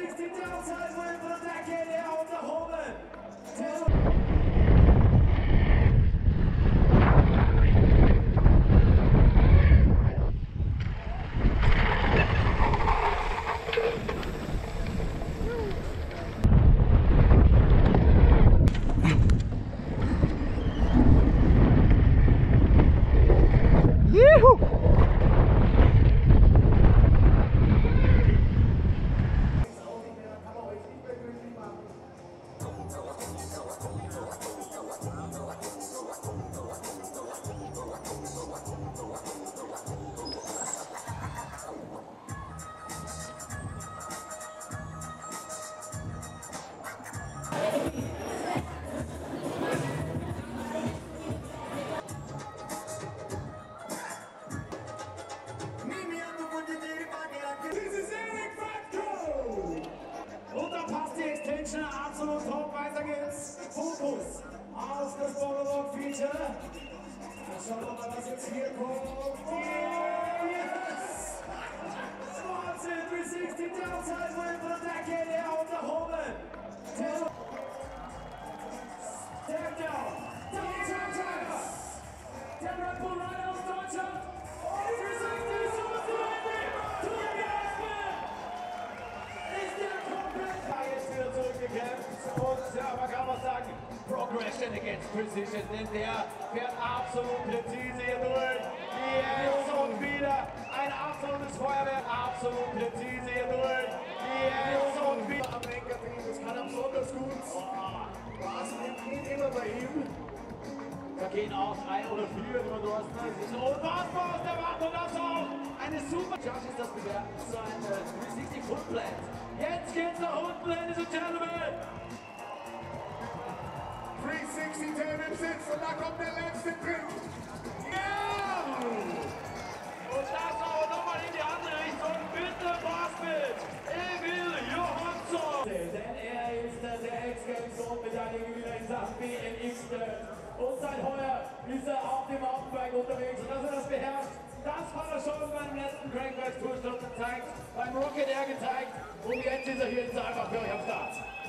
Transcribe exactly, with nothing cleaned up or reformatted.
sixty downside win for the decade here on the Holman. Absolut top, weiter geht's. Fokus auf das Bollowalk Feature. Schauen wir mal, was jetzt hier kommt. Yes! Swanson three sixty downside win for the decade here on the Holman. Step down. Double time driver. Der Red Bull Rider aus Deutschland. three sixty Swanson to the basement. Ist der komplett jetzt wieder zurückgekämpft. Und ja, man kann was sagen, Progression against Precision, denn der fährt absolut präzise hier durch. Jetzt und wieder ein absolutes Feuerwerk, absolut präzise hier durch. Jetzt und wieder am Lenker drehen, das kann er besonders gut. Was geht immer bei ihm? Da gehen auch drei oder vier über Dorsten. Das ist unfassbar aus der Wand und das auch eine super Chance ist das bewerten. Sein three sixty Foot Plant. Jetzt geht's nach unten, Ladies and Gentlemen. three sixty Turn im Sitz und da kommt der letzte Trick. Ja! Und das auch nochmal in die andere Richtung. Bitte was mit Emil Johansson. Denn er ist der X-Games-Medaillengewinner in Sachen B M X. Und seit heuer ist er auf dem Mountainbike unterwegs. Und dass er das beherrscht, das hat er schon beim letzten Crankback Tourstop gezeigt, beim Rocket Air gezeigt. Und jetzt ist er hier in Saalbach für euch am Start.